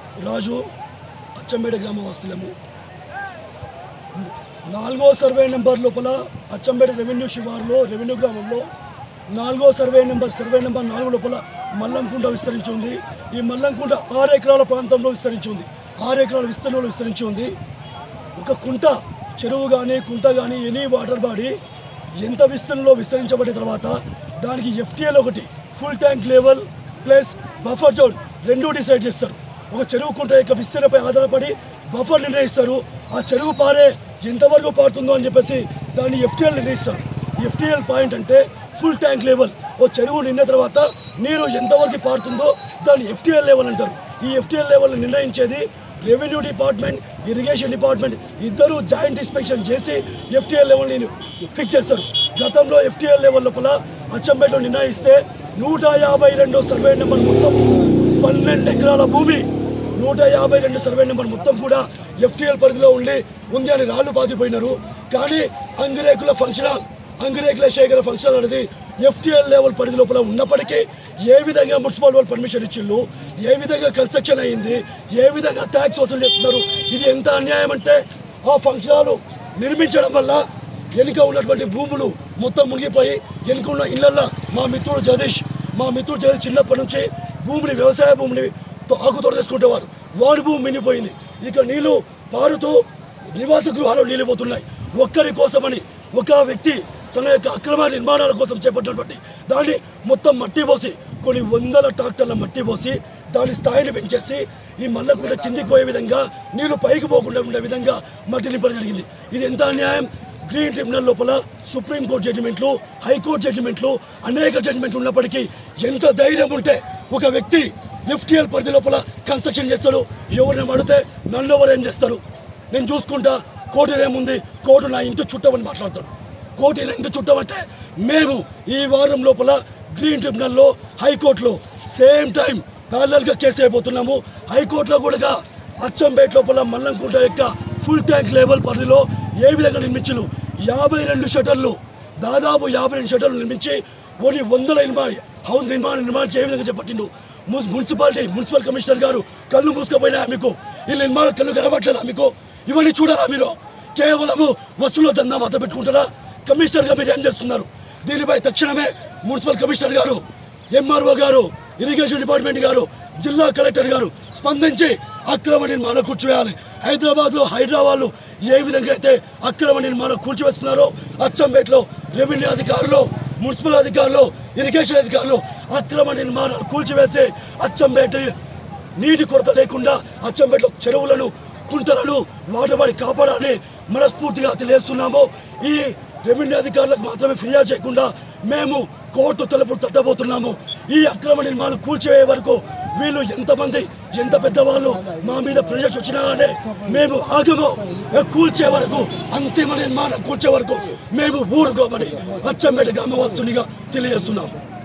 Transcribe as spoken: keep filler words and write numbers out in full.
రాజు అచ్చంపేట గ్రామవాసులము. నాలుగో survey number లోపల Achampet revenue శివారులో రెవెన్యూ గ్రామంలో నాలుగో సర్వే నెంబర్ సర్వే నెంబర్ నాలుగు లోపల మల్లంకుంట విస్తరించి ఉంది. ఈ మల్లంకుంట ఆరు ఎకరాల ప్రాంతంలో విస్తరించి ఉంది. ఆరు ఎకరాల విస్తరణలో విస్తరించి ఉంది. ఒక కుంట చెరువు కానీ కుంట కానీ ఎనీ వాటర్ బాడీ ఎంత విస్తరణలో విస్తరించబడిన తర్వాత దానికి ఎఫ్టీఎల్ ఒకటి full tank level plus buffer zone రెండు డిసైడ్ చేస్తారు. ఒక చెరువు కుంట యొక్క విస్తరణపై ఆధారపడి బఫర్ నిర్ణయిస్తారు. ఆ చెరువు పారే ఎంతవరకు పారుతుందో అని చెప్పేసి దాన్ని ఎఫ్టీఎల్ నిర్ణయిస్తారు. ఎఫ్టీఎల్ పాయింట్ అంటే ఫుల్ ట్యాంక్ లెవెల్. ఓ చెరువు నిండిన తర్వాత నీరు ఎంతవరకు పారుతుందో దాన్ని ఎఫ్టీఎల్ లెవెల్ అంటారు. ఈ ఎఫ్టీఎల్ లెవెల్ నిర్ణయించేది రెవెన్యూ డిపార్ట్మెంట్, ఇరిగేషన్ డిపార్ట్మెంట్ ఇద్దరు జాయింట్ ఇన్స్పెక్షన్ చేసి ఎఫ్టీఎల్ లెవెల్ని ఫిక్స్ చేస్తారు. గతంలో ఎఫ్టీఎల్ లెవెల్ లోపల అచ్చంపేటలో నిర్ణయిస్తే నూట యాభై రెండు సర్వే నెంబర్ మొత్తం పన్నెండు ఎకరాల భూమి నూట యాభై రెండు సర్వే నెంబర్ మొత్తం కూడా ఎఫ్టీఎల్ పరిధిలో ఉండి ఉంది అని రాళ్లు బాధిపోయినారు. కానీ Angirekula function hall Angirekula Shekhara function అనేది ఎఫ్టీఎల్ లెవెల్ పరిధి లోపల ఉన్నప్పటికీ ఏ విధంగా మున్సిపల్ వాళ్ళు పర్మిషన్ ఇచ్చిళ్ళు, ఏ విధంగా కన్స్ట్రక్షన్ అయ్యింది, ఏ విధంగా ట్యాక్స్ వసూలు చేస్తున్నారు, ఇది ఎంత అన్యాయం అంటే ఆ ఫంక్షన్ హాల్ నిర్మించడం వల్ల వెనుక ఉన్నటువంటి భూములు మొత్తం మునిగిపోయి వెనుక ఉన్న ఇళ్లల్లో మా మిత్రుడు జగదీష్ మా మిత్రుడు జగదీష్ చిన్నప్పటి నుంచి భూమిని వ్యవసాయ భూమిని ఆకుతోట చేసుకుంటేవారు. వాడి భూమి మినిపోయింది. ఇక నీళ్లు పారుతూ నివాస గృహాలు నీళ్ళు పోతున్నాయి. ఒక్కరి కోసమని ఒక వ్యక్తి తన యొక్క అక్రమ నిర్మాణాల కోసం చేపట్టినటువంటి దాన్ని మొత్తం మట్టి పోసి కొన్ని వందల ట్రాక్టర్ల మట్టి పోసి దాని స్థాయిని పెంచేసి ఈ మల్లకుంట కిందికి పోయే విధంగా నీళ్లు పైకి పోకుండా ఉండే విధంగా మట్టి నింపడం జరిగింది. ఇది ఎంత అన్యాయం. గ్రీన్ ట్రిబ్యునల్ లోపల సుప్రీంకోర్టు జడ్జిమెంట్లు, హైకోర్టు జడ్జిమెంట్లు, అనేక జడ్జిమెంట్లు ఉన్నప్పటికీ ఎంత ధైర్యం ఉంటే ఒక వ్యక్తి ఎఫ్టీఎల్ పరిధి లోపల కన్స్ట్రక్షన్ చేస్తాడు. ఎవరిని అడిగితే నన్ను ఎవరు ఏం చేస్తారు, నేను చూసుకుంటా, కోర్టు ఏముంది, కోర్టు నా ఇంటి చుట్టమని మాట్లాడతాడు. కోర్టు నా ఇంటి చుట్టమంటే మేము ఈ వారం లోపల గ్రీన్ ట్రిబ్యునల్లో హైకోర్టులో సేమ్ టైం ప్యారలల్గా కేసు అయిపోతున్నాము. హైకోర్టులో కూడా అచ్చంపేట లోపల మల్లంకుంట యొక్క ఫుల్ ట్యాంక్ లెవెల్ పరిధిలో ఏ విధంగా నిర్మించు యాభై రెండు షటర్లు దాదాపు యాభై రెండు షటర్లు నిర్మించి కొన్ని వందల నిర్మాణ హౌస్ నిర్మాణ నిర్మాణం ఏ విధంగా చేపట్టిండు. మున్సిపాలిటీ మున్సిపల్ కమిషనర్ గారు కళ్ళు మూసుకుపోయినా మీకు ఈ నిర్మాణ కళ్ళు కనబట్టలేదా మీకు? ఇవన్నీ చూడాలా మీరు? కేవలము వసూలు దందా మాత్రం పెట్టుకుంటారా? కమిషనర్ గా మీరు ఏం చేస్తున్నారు? దీనిపై తక్షణమే మున్సిపల్ కమిషనర్ గారు, ఎంఆర్ఓ గారు, ఇరిగేషన్ డిపార్ట్మెంట్ గారు, జిల్లా కలెక్టర్ గారు స్పందించి అక్రమ నిర్మాణం కూర్చివేయాలి. హైదరాబాద్ లో హైదరాబాద్ ఏ విధంగా అయితే అక్రమ నిర్మాణం కూల్చివేస్తున్నారో అచ్చంపేటలో రెవెన్యూ అధికారులు, మున్సిపల్ అధికారులు, ఇరిగేషన్ అధికారులు అక్రమ నిర్మాణాలు కూల్చివేసి అచ్చంపేట నీటి కొరత లేకుండా అచ్చంపేటలో చెరువులను, కుంటలను, వాటవాడి కాపాడాలని మనస్ఫూర్తిగా తెలియజేస్తున్నాము. ఈ రెవెన్యూ అధికారులకు మాత్రమే ఫిర్యాదు చేయకుండా మేము కోర్టు తలుపులు తట్టబోతున్నాము. ఈ అక్రమ నిర్మాణం కూల్చివే వరకు వీళ్ళు ఎంతమంది ఎంత పెద్దవాళ్ళు మా మీద ప్రెషర్స్ వచ్చినా కానీ మేము ఆగము. కూల్చే వరకు, అంతిమ నిర్మాణం కూల్చే వరకు మేము ఊరుకోమని అచ్చంపేట గ్రామవాస్తునిగా తెలియజేస్తున్నాము.